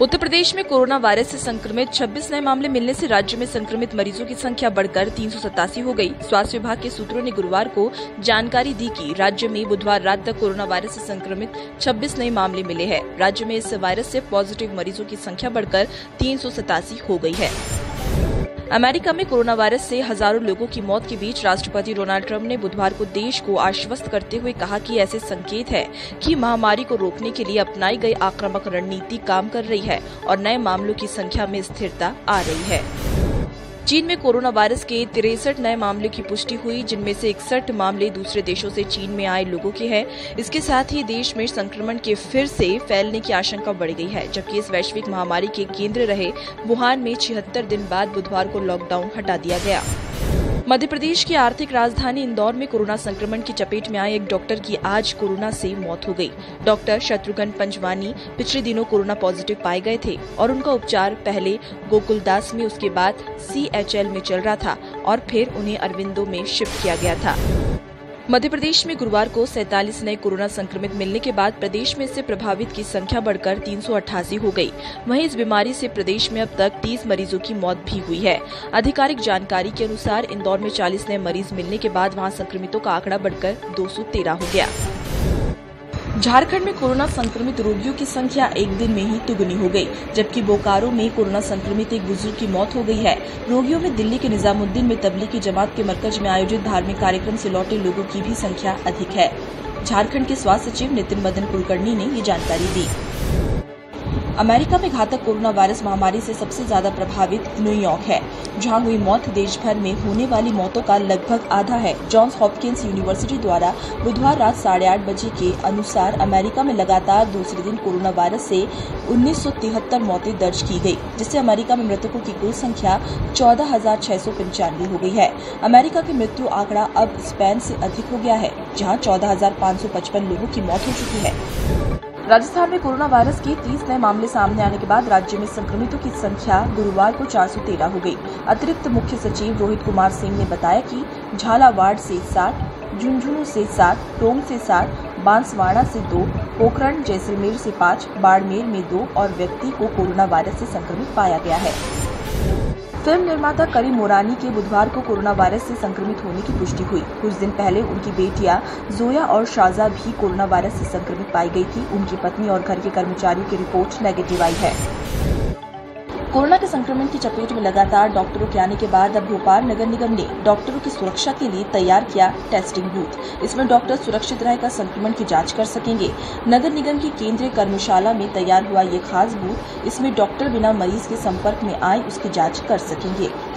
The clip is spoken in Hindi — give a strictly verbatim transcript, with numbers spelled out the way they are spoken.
उत्तर प्रदेश में कोरोना वायरस से संक्रमित छब्बीस नए मामले मिलने से राज्य में संक्रमित मरीजों की संख्या बढ़कर तीन सौ सतासी हो गई। स्वास्थ्य विभाग के सूत्रों ने गुरुवार को जानकारी दी कि राज्य में बुधवार रात तक कोरोना वायरस से संक्रमित छब्बीस नए मामले मिले हैं। राज्य में इस वायरस से पॉजिटिव मरीजों की संख्या बढ़कर तीन सौ सतासी हो गई है। अमेरिका में कोरोना वायरस से हजारों लोगों की मौत के बीच राष्ट्रपति डोनाल्ड ट्रंप ने बुधवार को देश को आश्वस्त करते हुए कहा कि ऐसे संकेत है कि महामारी को रोकने के लिए अपनाई गई आक्रामक रणनीति काम कर रही है और नए मामलों की संख्या में स्थिरता आ रही है। चीन में कोरोना वायरस के तिरसठ नए मामले की पुष्टि हुई, जिनमें से इकसठ मामले दूसरे देशों से चीन में आए लोगों के हैं। इसके साथ ही देश में संक्रमण के फिर से फैलने की आशंका बढ़ गई है, जबकि इस वैश्विक महामारी के केंद्र रहे वुहान में छिहत्तर दिन बाद बुधवार को लॉकडाउन हटा दिया गया। मध्य प्रदेश की आर्थिक राजधानी इंदौर में कोरोना संक्रमण की चपेट में आए एक डॉक्टर की आज कोरोना से मौत हो गई। डॉक्टर शत्रुघ्न पंजवानी पिछले दिनों कोरोना पॉजिटिव पाए गए थे और उनका उपचार पहले गोकुलदास में, उसके बाद सी एच एल में चल रहा था और फिर उन्हें अरविंदो में शिफ्ट किया गया था। मध्य प्रदेश में गुरुवार को सैंतालीस नए कोरोना संक्रमित मिलने के बाद प्रदेश में इससे प्रभावित की संख्या बढ़कर तीन सौ अट्ठासी हो गई। वहीं इस बीमारी से प्रदेश में अब तक तीस मरीजों की मौत भी हुई है। आधिकारिक जानकारी के अनुसार इंदौर में चालीस नए मरीज मिलने के बाद वहां संक्रमितों का आंकड़ा बढ़कर दो सौ तेरह हो गया। झारखंड में कोरोना संक्रमित रोगियों की संख्या एक दिन में ही दुगनी हो गई, जबकि बोकारो में कोरोना संक्रमित एक बुजुर्ग की मौत हो गई है। रोगियों में दिल्ली के निजामुद्दीन में तबलीगी जमात के मरकज में आयोजित धार्मिक कार्यक्रम से लौटे लोगों की भी संख्या अधिक है। झारखंड के स्वास्थ्य सचिव नितिन मदन कुलकर्णी ने ये जानकारी दी। अमेरिका में घातक कोरोना वायरस महामारी से सबसे ज्यादा प्रभावित न्यूयॉर्क है, जहां हुई मौत देश भर में होने वाली मौतों का लगभग आधा है। जॉन्स हॉपकिंस यूनिवर्सिटी द्वारा बुधवार रात साढ़े आठ बजे के अनुसार अमेरिका में लगातार दूसरे दिन कोरोना वायरस से उन्नीस सौ तिहत्तर मौतें दर्ज की गई, जिससे अमेरिका में मृतकों की कुल संख्या चौदह हजार छह सौ पंचानवे हो गई है। अमेरिका की मृत्यु आंकड़ा अब स्पेन से अधिक हो गया है, जहाँ चौदह हजार पाँच सौ पचपन लोगों की मौत हो चुकी है। राजस्थान में कोरोना वायरस के तीस नए मामले सामने आने के बाद राज्य में संक्रमितों की संख्या गुरुवार को चार सौ तेरह हो गई। अतिरिक्त मुख्य सचिव रोहित कुमार सिंह ने बताया कि झालावाड़ से सात, झुंझुनू से सात, टोंक से सात, बांसवाड़ा से दो, पोखरण जैसलमेर से पाँच, बाड़मेर में दो और व्यक्ति को कोरोना वायरस से संक्रमित पाया गया है। फिल्म निर्माता करीम मोरानी के बुधवार को कोरोना वायरस से संक्रमित होने की पुष्टि हुई। कुछ दिन पहले उनकी बेटियां जोया और शाजा भी कोरोना वायरस से संक्रमित पाई गई थी। उनकी पत्नी और घर के कर्मचारियों की रिपोर्ट नेगेटिव आई है। कोरोना के संक्रमण की चपेट में लगातार डॉक्टरों के आने के बाद अब भोपाल नगर निगम ने डॉक्टरों की सुरक्षा के लिए तैयार किया टेस्टिंग बूथ। इसमें डॉक्टर सुरक्षित रहकर संक्रमण की जांच कर सकेंगे। नगर निगम की केंद्रीय कर्मशाला में तैयार हुआ ये खास बूथ, इसमें डॉक्टर बिना मरीज के संपर्क में आए उसकी जांच कर सकेंगे।